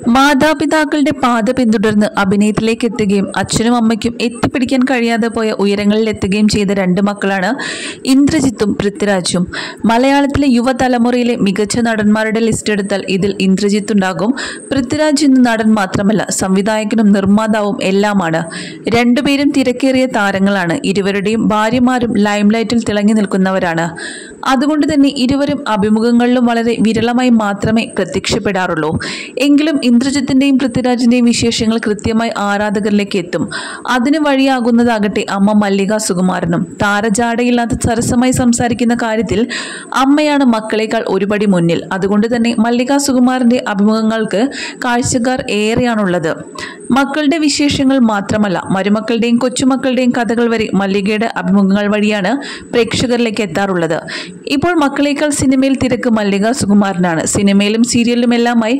മാതാപിതാക്കളുടെ പാത പിന്തുടർന്ന് അഭിനയത്തിലേക്ക് എത്തുകയും അച്ഛനും അമ്മയ്ക്കും എത്തിപ്പിടിക്കാൻ കഴിയാതെ പോയ ഉയരങ്ങളിൽ എത്തുകയും ചെയ്ത രണ്ട് മക്കളാണ് ഇന്ദ്രജിത്തും പൃഥ്വിരാജും. മലയാളത്തിലെ യുവതലമുറയിലെ മികച്ച നടന്മാരുടെ ലിസ്റ്റ് എടുത്താൽ ഇതിൽ ഇന്ദ്രജിത്ത് ഉണ്ടാകും. പൃഥ്വിരാജ് ഇന്ന് നടൻ മാത്രമല്ല, സംവിധായകനും നിർമ്മാതാവും എല്ലാമാണ്. രണ്ടുപേരും തിരക്കേറിയ താരങ്ങളാണ്. ഇരുവരുടെയും ഭാര്യമാരും ലൈംലൈറ്റിൽ തിളങ്ങി നിൽക്കുന്നവരാണ്. അതുകൊണ്ട് തന്നെ ഇരുവരും അഭിമുഖങ്ങളിലും വളരെ വിരളമായി മാത്രമേ പ്രത്യക്ഷപ്പെടാറുള്ളൂ. എങ്കിലും ഇന്ദ്രജിത്തിന്റെയും പൃഥ്വിരാജിന്റെയും വിശേഷങ്ങൾ കൃത്യമായി ആരാധകരിലേക്ക് എത്തും. അതിന് വഴിയാകുന്നതാകട്ടെ അമ്മ മല്ലിക സുകുമാരനും. താരജാടയില്ലാത്ത സരസമായി സംസാരിക്കുന്ന കാര്യത്തിൽ അമ്മയാണ് മക്കളേക്കാൾ ഒരുപടി മുന്നിൽ. അതുകൊണ്ട് തന്നെ മല്ലിക സുകുമാരന്റെ അഭിമുഖങ്ങൾക്ക് കാഴ്ചക്കാർ ഏറെയാണുള്ളത്. മക്കളുടെ വിശേഷങ്ങൾ മാത്രമല്ല, മരുമക്കളുടെയും കൊച്ചുമക്കളുടെയും കഥകൾ വരെ മല്ലികയുടെ അഭിമുഖങ്ങൾ വഴിയാണ് പ്രേക്ഷകരിലേക്ക് എത്താറുള്ളത്. ഇപ്പോൾ മക്കളേക്കാൾ സിനിമയിൽ തിരക്ക് മല്ലിക സുകുമാരനാണ്. സിനിമയിലും സീരിയലിലുമെല്ലാമായി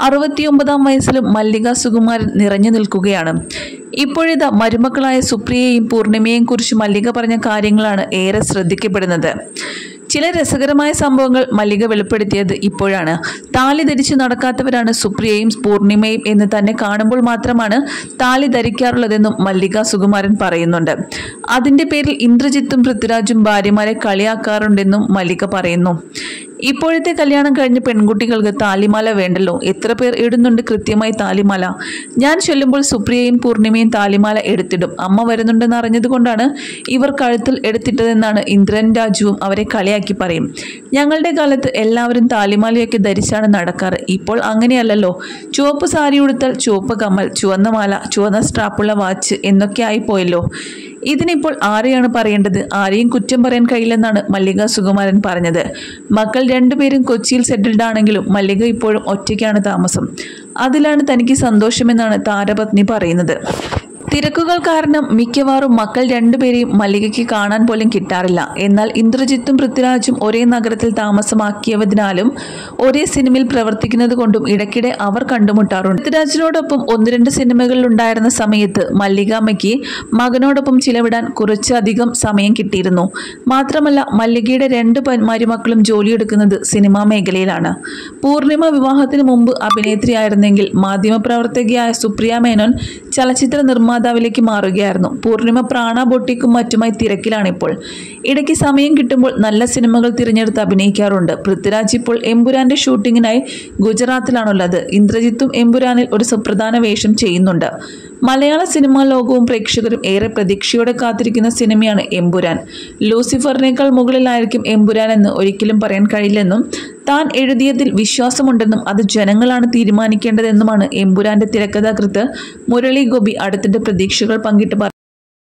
69-ാം വയസ്സിലും മല്ലിക സുകുമാരൻ നിറഞ്ഞു നിൽക്കുകയാണ്. ഇപ്പോഴിതാ മരുമക്കളായ സുപ്രിയയെയും പൂർണിമയെയും കുറിച്ച് മല്ലിക പറഞ്ഞ കാര്യങ്ങളാണ് ഏറെ ശ്രദ്ധിക്കപ്പെടുന്നത്. ചില രസകരമായ സംഭവങ്ങൾ മല്ലിക വെളിപ്പെടുത്തിയത് ഇപ്പോഴാണ്. താലി ധരിച്ച് നടക്കാത്തവരാണ് സുപ്രിയയും പൂർണിമയും എന്ന് തന്നെ കാണുമ്പോൾ മാത്രമാണ് താലി ധരിക്കാറുള്ളതെന്നും മല്ലിക സുകുമാരൻ പറയുന്നുണ്ട്. അതിന്റെ പേരിൽ ഇന്ദ്രജിത്തും പൃഥ്വിരാജും ഭാര്യമാരെ കളിയാക്കാറുണ്ടെന്നും മല്ലിക പറയുന്നു. ഇപ്പോഴത്തെ കല്യാണം കഴിഞ്ഞ പെൺകുട്ടികൾക്ക് താലിമാല വേണ്ടല്ലോ, എത്ര പേർ ഇടുന്നുണ്ട് കൃത്യമായി താലിമാല. ഞാൻ ചൊല്ലുമ്പോൾ സുപ്രിയയും പൂർണിമയും താലിമാല എടുത്തിടും. അമ്മ വരുന്നുണ്ടെന്ന് അറിഞ്ഞതുകൊണ്ടാണ് ഇവർ കഴുത്തിൽ എടുത്തിട്ടതെന്നാണ് ഇന്ദ്രൻ രാജുവും അവരെ കളിയാക്കി പറയും. ഞങ്ങളുടെ കാലത്ത് എല്ലാവരും താലിമാലയൊക്കെ ധരിച്ചാണ് നടക്കാറ്. ഇപ്പോൾ അങ്ങനെയല്ലല്ലോ. ചുവപ്പ് സാരി ഉടുത്താൽ ചുവപ്പ് കമ്മൽ, ചുവന്ന മാല, ചുവന്ന സ്ട്രാപ്പുള്ള വാച്ച് എന്നൊക്കെ ആയിപ്പോയല്ലോ. ഇതിനിപ്പോൾ ആരെയാണ് പറയേണ്ടത്? ആരെയും കുറ്റം പറയാൻ കഴിയില്ലെന്നാണ് മല്ലിക സുകുമാരൻ പറഞ്ഞത്. മക്കൾ രണ്ടുപേരും കൊച്ചിയിൽ സെറ്റിൽഡ് ആണെങ്കിലും മല്ലിക ഇപ്പോഴും ഒറ്റയ്ക്കാണ് താമസം. അതിലാണ് തനിക്ക് സന്തോഷമെന്നാണ് താരപത്നി പറയുന്നത്. തിരക്കുകൾ കാരണം മിക്കവാറും മക്കൾ രണ്ടുപേരെയും മല്ലികയ്ക്ക് കാണാൻ പോലും കിട്ടാറില്ല. എന്നാൽ ഇന്ദ്രജിത്തും പൃഥ്വിരാജും ഒരേ നഗരത്തിൽ താമസമാക്കിയതിനാലും ഒരേ സിനിമയിൽ പ്രവർത്തിക്കുന്നത് കൊണ്ടും ഇടയ്ക്കിടെ അവർ കണ്ടുമുട്ടാറുണ്ട്. പൃഥ്വിരാജിനോടൊപ്പം 1-2 സിനിമകളിൽ ഉണ്ടായിരുന്ന സമയത്ത് മല്ലികാമ്മയ്ക്ക് മകനോടൊപ്പം ചിലവിടാൻ കുറച്ചധികം സമയം കിട്ടിയിരുന്നു. മാത്രമല്ല, മല്ലികയുടെ 2 മരുമക്കളും ജോലിയെടുക്കുന്നത് സിനിമാ മേഖലയിലാണ്. പൂർണിമ വിവാഹത്തിന് മുമ്പ് അഭിനേത്രിയായിരുന്നെങ്കിൽ മാധ്യമപ്രവർത്തകയായ സുപ്രിയ മേനോൻ ചലച്ചിത്ര നിർമ്മാതാവിലേക്ക് മാറുകയായിരുന്നു. പൂർണിമ പ്രാണ ബൊട്ടിക്കും മറ്റുമായി തിരക്കിലാണിപ്പോൾ. ഇടയ്ക്ക് സമയം കിട്ടുമ്പോൾ നല്ല സിനിമകൾ തിരഞ്ഞെടുത്ത് അഭിനയിക്കാറുണ്ട്. പൃഥ്വിരാജ് ഇപ്പോൾ എമ്പുരാന്റെ ഷൂട്ടിങ്ങിനായി ഗുജറാത്തിലാണുള്ളത്. ഇന്ദ്രജിത്തും എമ്പുരാനിൽ ഒരു സുപ്രധാന വേഷം ചെയ്യുന്നുണ്ട്. മലയാള സിനിമാ ലോകവും പ്രേക്ഷകരും ഏറെ പ്രതീക്ഷയോടെ കാത്തിരിക്കുന്ന സിനിമയാണ് എമ്പുരാൻ. ലൂസിഫറിനേക്കാൾ മുകളിലായിരിക്കും എമ്പുരാൻ എന്ന് ഒരിക്കലും പറയാൻ കഴിയില്ലെന്നും താൻ എഴുതിയതിൽ വിശ്വാസമുണ്ടെന്നും അത് ജനങ്ങളാണ് തീരുമാനിക്കേണ്ടതെന്നുമാണ് എമ്പുരാന്റെ തിരക്കഥാകൃത്ത് മുരളി ഗോപി അടുത്തിടെ പ്രതീക്ഷകൾ പങ്കിട്ട്